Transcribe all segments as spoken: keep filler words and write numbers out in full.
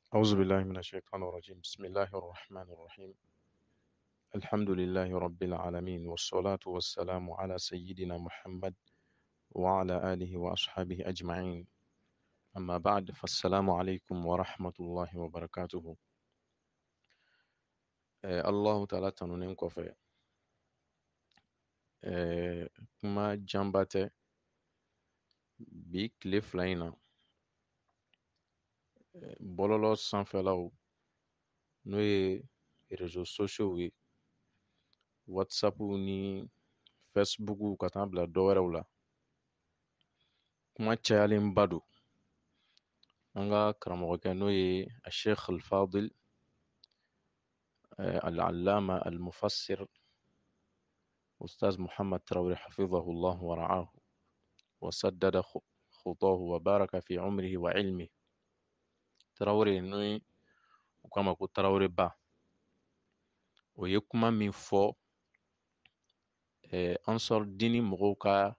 أعوذ بالله من الشيطان الرجيم بسم الله الرحمن الرحيم الحمد لله رب العالمين والصلاة والسلام على سيدنا محمد وعلى آله وأصحابه أجمعين أما بعد فالسلام عليكم ورحمة الله وبركاته. آه الله تعالى تنونين كفي آه كما جنبته بيك لفلينا آه بولولو سانفلاو نوي réseaux sociaux ye whatsapp ni facebook ka taa bila dɔwɛrɛw la kuma cayalenba don an ka karamɔgɔkɛ n'o ye a cheikh al-fadil al-allama al-mufassir ustaz Mouhamad Traore حفظه الله ورعاه وسدد خطاه وبارك في عمره وعلمه. Traore n'o ye u k'a ma ko Traore ba, o ye kuma min fɔ ansɔr dini mɔgɔw ka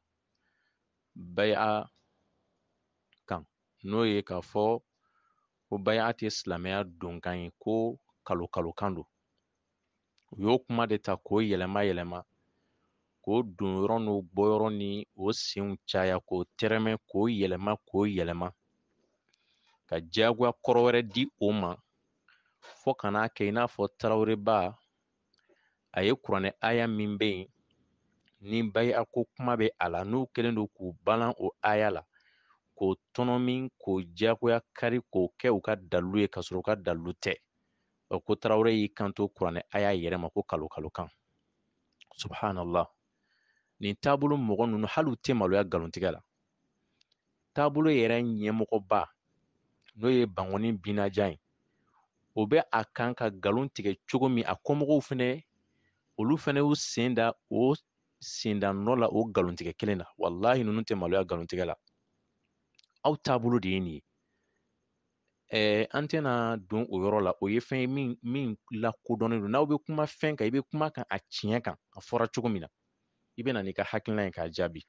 baya kan, n'o ye k'a fɔ ko baya tɛ silamɛya donkan ye, ko kalo kalokan don. U y'o kuma de ta k'o yɛlɛma yɛlɛma, k'o don yɔrɔ n'o bɔ yɔrɔ ni o senw caya, k'o tɛrɛmɛ, k'o yɛlɛma k'o yɛlɛma, ka diyagoya kɔrɔ wɛrɛ di o ma, fɔ ka n'a kɛ i n'a fɔ Traore ba a ye kuranɛ aya min bɛ yen ni baya ko kuma bɛ a la, n'o kɛlen don k'u balan o aya la, k'o tɔnɔ min, k'o diyagoya kari, k'o kɛ u ka dalilu ye ka sɔrɔ u ka dalilu tɛ. Ko Traore y'i kanto kuranɛ aya yɛrɛ ma ko kalo kalokan. Subhanallah. Nin taabolo mɔgɔ ninnu hali u tɛ maloya nkalontigɛ la. Taabolo yɛrɛ ɲɛmɔgɔba n'o ye Bangoni Binaja ye, o bɛ a kan ka nkalon tigɛ cogo min, a kɔmɔgɔw fɛnɛ olu fɛnɛ y'u sen da o senda nɔ la o nkalontigɛ kelen na. Wallahi ninnu tɛ maloya nkalontigɛ la. Aw taabolo de ye nin ye. Eh, an tɛna don o yɔrɔ la, o ye fɛn ye min min lakodɔnnen don. N'aw bɛ kuma fɛn kan, i bɛ kuma kan a tiɲɛ kan, a fɔra cogo min na, i bɛ na n'i ka hakilina ye k'a jaabi.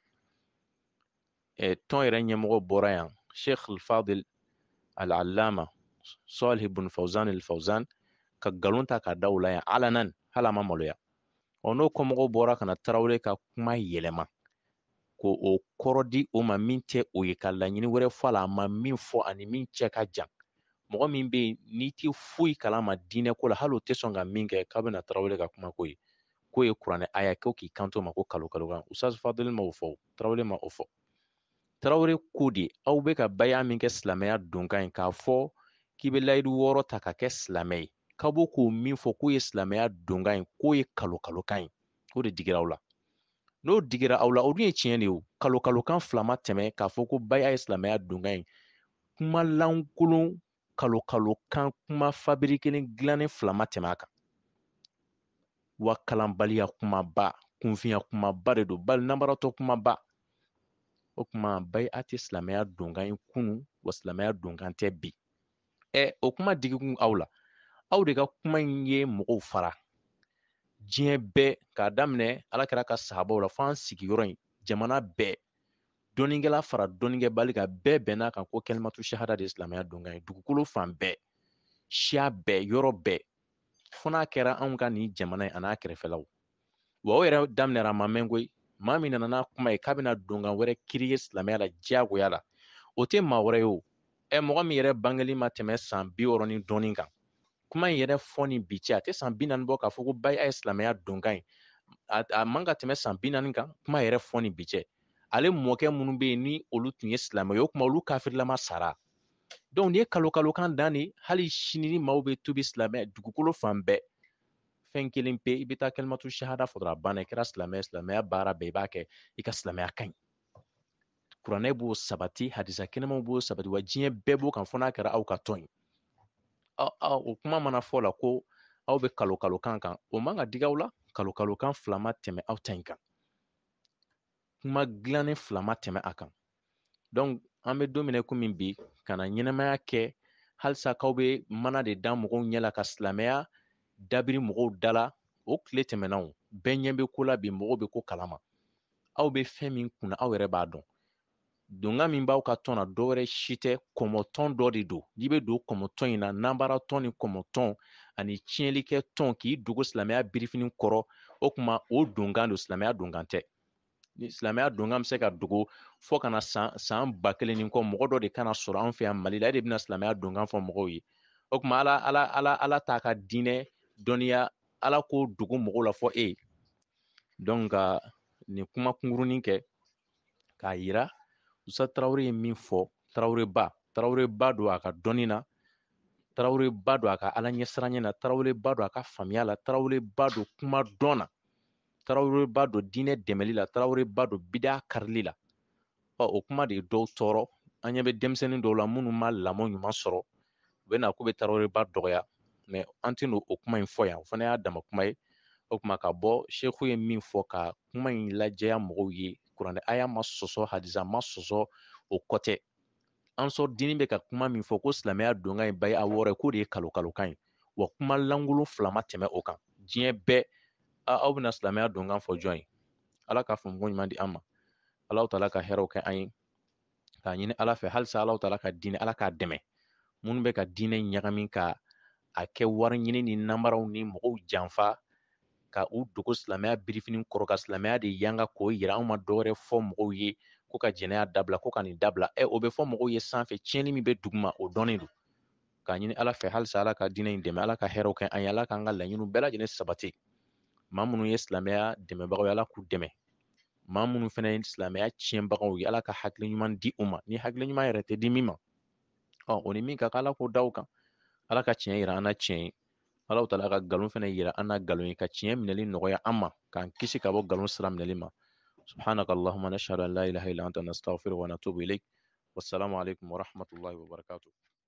Eh, tɔn yɛrɛ ɲɛmɔgɔ bɔra yan, Cheikh al-Fadil al-Allama Salih ibn Fawzan al-Fawzan, ka nkalon ta k'a da o la yan alanan, hali a ma maloya. Ɔ n'o kɔmɔgɔw bɔra ka na Traore ka kuma yɛlɛma, ko o kɔrɔ di o ma min tɛ o ye, ka laɲini wɛrɛ fɔ a la, a ma min fɔ ani min cɛ ka jan. Mɔgɔ min bɛ yen n'i tɛ foyi kalama diinɛ ko la, hali o tɛ sɔn ka min kɛ k'a bɛna Traore ka kuma ko ye, k'o ye kuranɛ aya k'o k'i kanto ma ko kalo kalo kan. Ustaz Fadil ma o fɔ, Traore ma o fɔ. Traore ko de, aw bɛ ka baya min kɛ silamɛya donkan ye, k'a fɔ k'i bɛ layidu wɔɔrɔ ta ka kɛ silamɛ ye, ka bɔ k'o min fɔ k'o ye silamɛya donkan ye, k'o ye kalo kalokan ye, o de digira aw la. N'o digira aw la, o dun ye tiɲɛ de ye o. Kalo kalokan fila ma tɛmɛ k'a fɔ ko baya ye silamɛya donkan ye. Kuma lankolon kalo kalokan kuma fabriqué dilannen fila ma tɛmɛ a kan. Wa kalanbaliya kumaba, kunfinya kumaba de don, bali nanbaratɔ kumaba. O kuma baya tɛ silamɛya donkan ye kunun, wa silamɛya donkan tɛ bi. Ɛ o kuma digikun aw la, aw de ka kuma in ye mɔgɔw fara. Diɲɛ bɛɛ k'a daminɛ Alakira ka sahabaw la fo an sigiyɔrɔ in, jamana bɛɛ, dɔnnikɛla fara dɔnnikɛbali kan, bɛɛ bɛnna kan ko kalimatu shahada de ye silamɛya donkan ye. Dugukolo fan bɛɛ, siya bɛɛ, yɔrɔ bɛɛ, fo n'a kɛra anw ka nin jamana ye a n'a kɛrɛfɛlaw. Wa o yɛrɛ daminɛra a ma mɛn koyi, maa min nana n'a kuma ye k'a bɛna donkan wɛrɛ kirige silamɛya la diyagoya la, o tɛ maa wɛrɛ ye o. Ɛ mɔgɔ min yɛrɛ bangeli ma tɛmɛ san bi wɔɔrɔ ni dɔɔnin kan, kuma in yɛrɛ fɔ ni bi cɛ a tɛ san bi naani bɔ k'a fɔ ko baya ye silamɛya donkan ye. A man ka tɛmɛ san bi naani kan, kuma yɛrɛ fɔ ni bi cɛ. Ale mɔkɛ minnu bɛ yen ni olu tun ye silamɛ ye, o kuma olu kafirilama sara. Donc nin ye kalo kalokan dan de, hali sini ni maaw bɛ tubi silamɛ dugukolo fan bɛɛ, fɛn kelen pe i bɛ taa kalimatu shahada fɔ dɔrɔn a banna, i kɛra silamɛ ye, silamɛya baara bɛɛ i b'a kɛ, i ka silamɛya ka ɲi. Kuranɛ b'o sabati, hadisa kɛnɛmaw b'o sabati, wa diɲɛ bɛɛ b'o kan fo n'a kɛra aw ka tɔn ye. O kuma mana fɔ la ko aw bɛ kalo kalokan kan, o man ka diga aw la. Kalo kalokan fila ma tɛmɛ aw ta in kan, kuma dilannen fila ma tɛmɛ a kan. Donc an bɛ don min na komi bi, ka na ɲɛnamaya kɛ halisa k'aw bɛ mana de da mɔgɔw ɲɛ la, ka silamɛya dabiri mɔgɔw da la. O tile tɛmɛna o, bɛɛ ɲɛ bɛ ko la bi, mɔgɔw bɛ ko kalama. Aw bɛ fɛn min kunna aw yɛrɛ b'a dɔn. donga min b'aw ka tɔn na dɔwɛrɛ si tɛ kɔmɔtɔn dɔ de don. N'i bɛ don kɔmɔtɔn in na nanbara tɔn ni kɔmɔtɔn ani tiɲɛlikɛ tɔn k'i dogo silamɛya birifini kɔrɔ, o kuma o dongan don, silamɛya dongan tɛ. Ni silamɛya dongan bɛ se ka dogo fo kana san san ba kelen ni kɔ, mɔgɔ dɔ de kana sɔrɔ an fɛ yan Mali la, e de bɛna silamɛya dongan fɔ mɔgɔw ye. O kuma ala ala ala ala t'a ka diinɛ dɔnniya, ala k'o dogo mɔgɔw la fɔ e ye. Donc ka nin kuma kunkurunin kɛ k'a yira Usa Tarawele ye min fɔ, Tarawele ba Tarawele ba don a ka dɔnni na, Tarawele ba don a ka ala ɲɛsiranɲɛ na, Tarawele ba don a ka faamuya la, Tarawele ba don kuma dɔn na, Tarawele ba don diinɛ dɛmɛli la, Tarawele ba don bida karili la. Ɔ o kuma de ye dɔw tɔɔrɔ. An ɲɛ bɛ denmisɛnnin dɔw la minnu ma lamɔ ɲuman sɔrɔ, u bɛ na k'u bɛ Tarawele ba dɔgɔya, mais an tɛ o kuma in fɔ yan, o fana y'a dama kuma ye. O kuma ka bɔ cheikh ye min fɔ ka kuma in lajɛya mɔgɔw ye, kuranɛ aya ma sɔsɔ, hadisa ma sɔsɔ, o kɔ tɛ. An sɔrɔ dini bɛ ka kuma min fɔ ko silamɛya donkan ye bayi a wɔɔrɔ k'o de ye kalo kalokan ye, wa kuma lankolon fila ma tɛmɛ o kan. Diɲɛ bɛɛ aw bɛna silamɛya donkan fɔ jɔn ye? Ala ka faamuko ɲuman di an ma. Ala ta'ala ka hɛrɛw kɛ an ye, k'a ɲini ala fɛ halisa Ala ta'ala ka diinɛ ala k'a dɛmɛ. Minnu bɛ ka diinɛ ɲagami ka a kɛ wari ɲini ni namaraw ni mɔgɔw janfa, ka u dogo silamɛya birifini kɔrɔ, ka silamɛya de yanga k'o yira anw ma dɔwɛrɛ fɔ mɔgɔw ye, ko ka jɛnɛya dabila, ko ka nin dabila. Ɛ o bɛ fɔ mɔgɔw ye sanfɛ, tiɲɛni min bɛ duguma o dɔnnen don. K'a ɲini ala fɛ halisa ala ka diinɛ in dɛmɛ, ala ka hɛrɛw kɛ an ye, ala k'an ka laɲiniw bɛɛ lajɛlen sabati. Maa minnu ye silamɛya dɛmɛbagaw ye, ala k'u dɛmɛ. Maa minnu fana ye silamɛya tiɲɛbagaw ye, ala ka hakili ɲuman di u ma. Ni hakili ɲuman yɛrɛ tɛ di min ma, ɔ o ni min ka kan ala k'o da u kan. Ala ka tiɲɛ yira an na tiɲɛ ye, ala ta'ala ka nkalon fana yira an na nkalon ye, ka tiɲɛ minɛli nɔgɔya an ma, k'an kisi ka bɔ nkalon sira minɛli ma. Subhanaka Allahumma nashhadu an la ilaha illa anta nastaghfiruka wa natubu ilayk. Wassalamu alaikum wa rahmatullahi wa barakatuh.